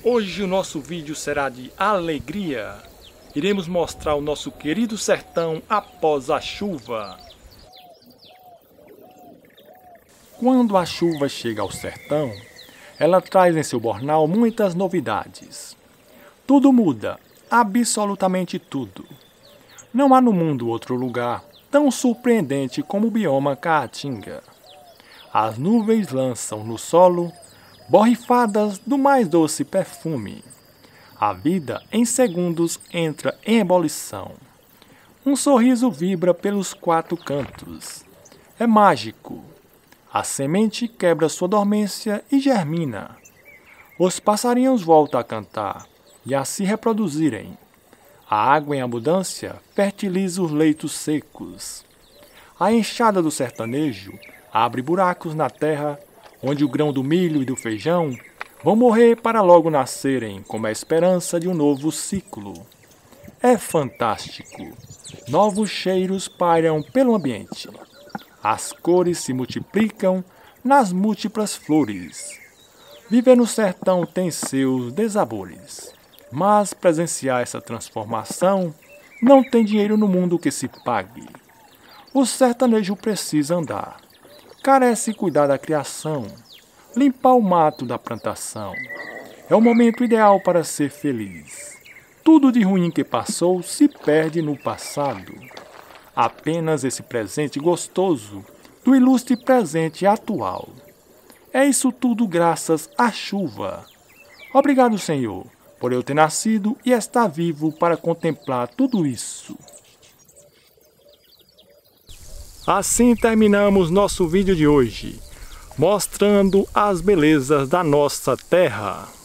Hoje o nosso vídeo será de alegria. Iremos mostrar o nosso querido sertão após a chuva. Quando a chuva chega ao sertão, ela traz em seu bornal muitas novidades. Tudo muda, absolutamente tudo. Não há no mundo outro lugar tão surpreendente como o bioma Caatinga. As nuvens lançam no solo borrifadas do mais doce perfume. A vida, em segundos, entra em ebulição. Um sorriso vibra pelos quatro cantos. É mágico. A semente quebra sua dormência e germina. Os passarinhos voltam a cantar e a se reproduzirem. A água em abundância fertiliza os leitos secos. A enxada do sertanejo abre buracos na terra, onde o grão do milho e do feijão vão morrer para logo nascerem, como a esperança de um novo ciclo. É fantástico. Novos cheiros pairam pelo ambiente. As cores se multiplicam nas múltiplas flores. Viver no sertão tem seus desabores, mas presenciar essa transformação não tem dinheiro no mundo que se pague. O sertanejo precisa andar, carece cuidar da criação, limpar o mato da plantação. É o momento ideal para ser feliz. Tudo de ruim que passou se perde no passado. Apenas esse presente gostoso do ilustre presente atual. É isso tudo graças à chuva. Obrigado, Senhor, por eu ter nascido e estar vivo para contemplar tudo isso. Assim terminamos nosso vídeo de hoje, mostrando as belezas da nossa terra.